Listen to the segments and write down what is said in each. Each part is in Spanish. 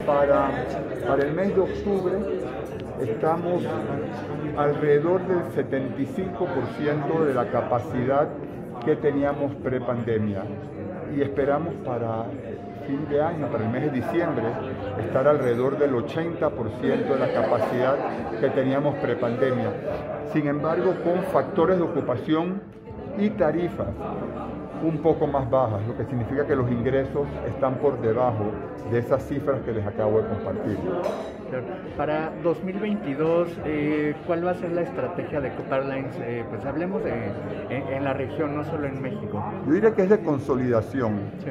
Para el mes de octubre estamos alrededor del 75% de la capacidad que teníamos pre-pandemia y esperamos para fin de año, para el mes de diciembre, estar alrededor del 80% de la capacidad que teníamos pre-pandemia. Sin embargo, con factores de ocupación y tarifas un poco más bajas, lo que significa que los ingresos están por debajo de esas cifras que les acabo de compartir. Para 2022, ¿cuál va a ser la estrategia de Copa Airlines? Pues hablemos en la región, no solo en México. Yo diría que es de consolidación. Sí.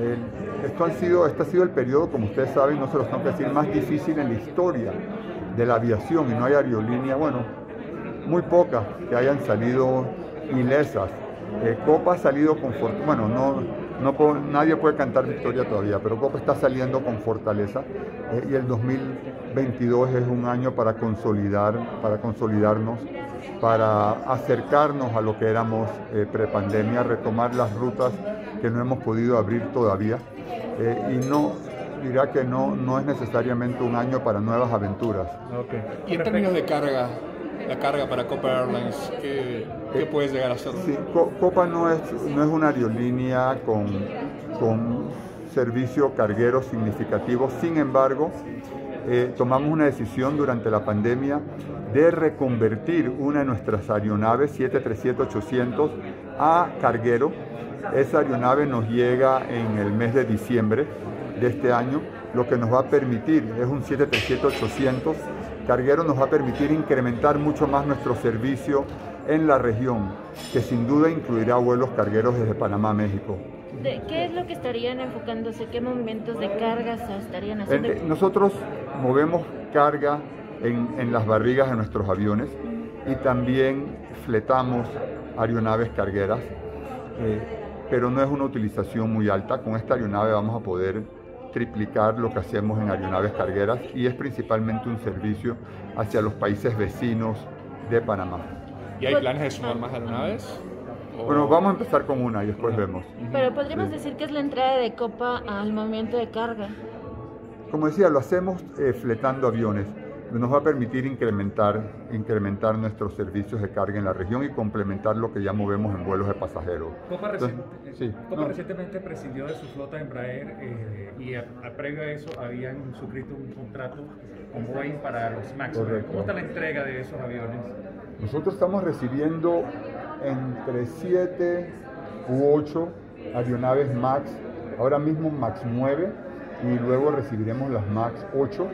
Este ha sido el periodo, como ustedes saben, no se los tengo que decir, más difícil en la historia de la aviación, y no hay aerolínea, bueno, muy pocas que hayan salido ilesas. Copa ha salido con fortaleza, bueno, nadie puede cantar victoria todavía, pero Copa está saliendo con fortaleza y el 2022 es un año para consolidarnos, para acercarnos a lo que éramos prepandemia, retomar las rutas que no hemos podido abrir todavía y diría que no es necesariamente un año para nuevas aventuras. Okay. Y en términos de carga, la carga para Copa Airlines, ¿qué puedes llegar a hacer? Sí, Copa no es una aerolínea con servicio carguero significativo. Sin embargo, tomamos una decisión durante la pandemia de reconvertir una de nuestras aeronaves 737-800 a carguero. Esa aeronave nos llega en el mes de diciembre de este año, lo que nos va a permitir, es un 737-800 carguero, nos va a permitir incrementar mucho más nuestro servicio en la región, que sin duda incluirá vuelos cargueros desde Panamá a México. ¿Qué es lo que estarían enfocándose? ¿Qué movimientos de cargas estarían haciendo? Nosotros movemos carga en las barrigas de nuestros aviones y también fletamos aeronaves cargueras, pero no es una utilización muy alta. Con esta aeronave vamos a poder triplicar lo que hacemos en aeronaves cargueras y es principalmente un servicio hacia los países vecinos de Panamá. ¿Y hay planes de sumar más aeronaves? Bueno, vamos a empezar con una y después vemos. Pero podríamos decir que es la entrada de Copa al movimiento de carga. Como decía, lo hacemos fletando aviones. Nos va a permitir incrementar nuestros servicios de carga en la región y complementar lo que ya movemos en vuelos de pasajeros. Copa recientemente prescindió de su flota Embraer y previo a eso habían suscrito un contrato con Boeing para los MAX. Correcto. ¿Cómo está la entrega de esos aviones? Nosotros estamos recibiendo entre 7 u 8 aeronaves MAX, ahora mismo MAX 9 y luego recibiremos las MAX 8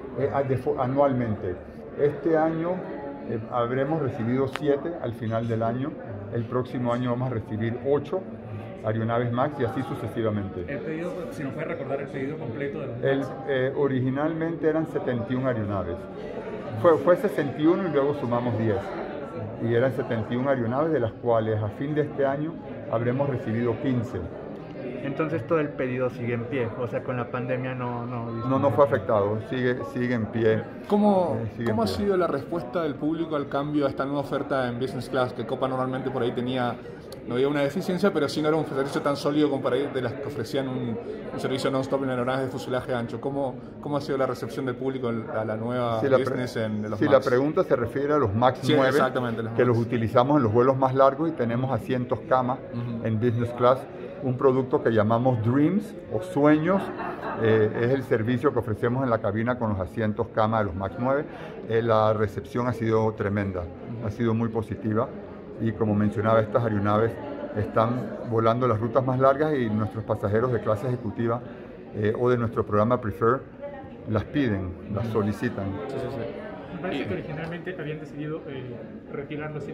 anualmente. Este año habremos recibido 7 al final del año, el próximo año vamos a recibir 8 aeronaves MAX y así sucesivamente. El pedido, si nos puede recordar el pedido completo de los MAX. Originalmente eran 71 aeronaves, fue 61 y luego sumamos 10. Y eran 71 aeronaves, de las cuales a fin de este año habremos recibido 15. Entonces todo el pedido sigue en pie, o sea, con la pandemia no fue afectado, sigue en pie. ¿Cómo ha sido la respuesta del público al cambio a esta nueva oferta en Business Class? Que Copa normalmente por ahí no había una deficiencia, pero sí no era un servicio tan sólido como para ir de las que ofrecían un servicio non-stop en aeronaves de fuselaje ancho. ¿Cómo ha sido la recepción del público a la nueva Business en los MAX? La pregunta se refiere a los MAX 9, exactamente, que los utilizamos en los vuelos más largos y tenemos asientos cama en Business Class. Un producto que llamamos Dreams o Sueños, es el servicio que ofrecemos en la cabina con los asientos cama de los MAX 9. La recepción ha sido tremenda, ha sido muy positiva y como mencionaba, estas aeronaves están volando las rutas más largas y nuestros pasajeros de clase ejecutiva o de nuestro programa Prefer las piden, las solicitan. Me parece que originalmente habían decidido retirar los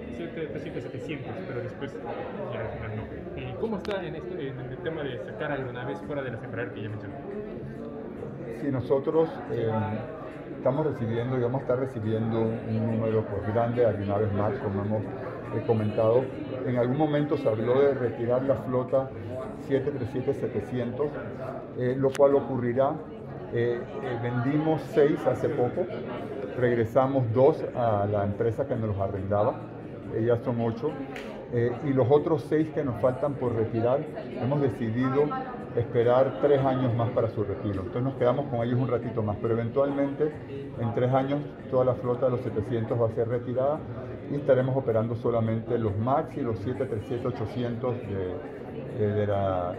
737-700, pero después ya al final no. ¿Cómo está en el tema de sacar aeronaves fuera de las Embraer que ya mencioné? Sí, nosotros estamos recibiendo y vamos a estar recibiendo un número grande de aeronaves MAX, como hemos comentado. En algún momento se habló de retirar la flota 737-700, lo cual ocurrirá. Vendimos 6 hace poco, regresamos 2 a la empresa que nos los arrendaba, ya son 8, y los otros 6 que nos faltan por retirar, hemos decidido esperar 3 años más para su retiro. Entonces nos quedamos con ellos un ratito más, pero eventualmente en 3 años toda la flota de los 700 va a ser retirada y estaremos operando solamente los MAX y los 737-800 de la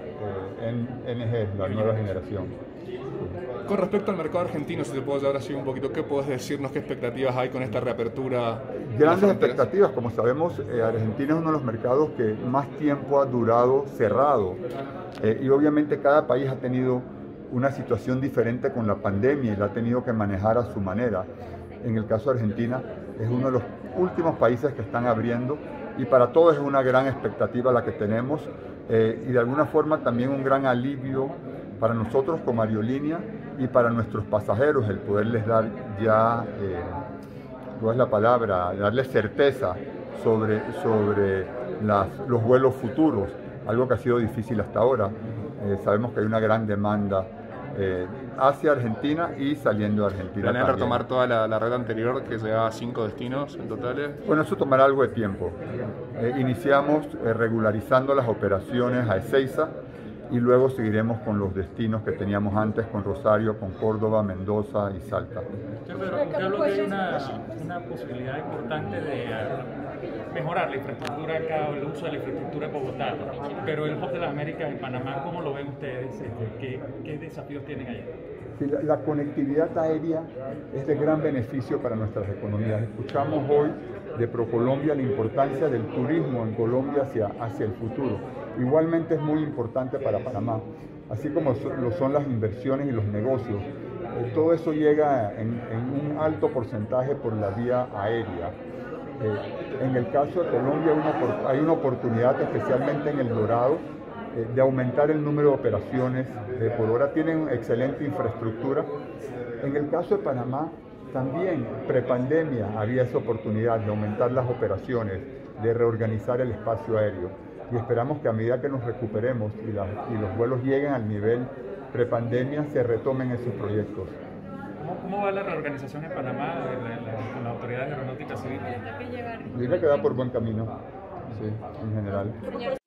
NG, la nueva generación. Con respecto al mercado argentino, si te puedo llevar así un poquito, ¿qué puedes decirnos? ¿Qué expectativas hay con esta reapertura? Grandes expectativas. Como sabemos, Argentina es uno de los mercados que más tiempo ha durado cerrado. Y obviamente cada país ha tenido una situación diferente con la pandemia y la ha tenido que manejar a su manera. En el caso de Argentina, es uno de los últimos países que están abriendo y para todos es una gran expectativa la que tenemos y de alguna forma también un gran alivio para nosotros como aerolínea y para nuestros pasajeros el poderles dar ya, ¿cuál es la palabra? Darles certeza sobre los vuelos futuros, algo que ha sido difícil hasta ahora. Sabemos que hay una gran demanda hacia Argentina y saliendo de Argentina. ¿Planean retomar toda la red anterior que llevaba 5 destinos en total? Bueno, eso tomará algo de tiempo. Iniciamos regularizando las operaciones a Ezeiza y luego seguiremos con los destinos que teníamos antes, con Rosario, con Córdoba, Mendoza y Salta. Pero usted habló que hay una posibilidad importante de mejorar la infraestructura acá, o el uso de la infraestructura en Bogotá, pero el Hub de las Américas en Panamá, ¿cómo lo ven ustedes? ¿Qué desafíos tienen allá? Sí, la conectividad aérea es de gran beneficio para nuestras economías. Escuchamos hoy de ProColombia la importancia del turismo en Colombia hacia el futuro. Igualmente es muy importante para Panamá, así como lo son las inversiones y los negocios. Todo eso llega en un alto porcentaje por la vía aérea. En el caso de Colombia hay una oportunidad, especialmente en El Dorado, de aumentar el número de operaciones por hora. Tienen excelente infraestructura. En el caso de Panamá, también prepandemia había esa oportunidad de aumentar las operaciones, de reorganizar el espacio aéreo. Y esperamos que a medida que nos recuperemos y los vuelos lleguen al nivel prepandemia, se retomen esos proyectos. ¿Cómo va la reorganización en Panamá con la Autoridad de Aeronáutica Civil? Yo diría que va por buen camino, sí, en general.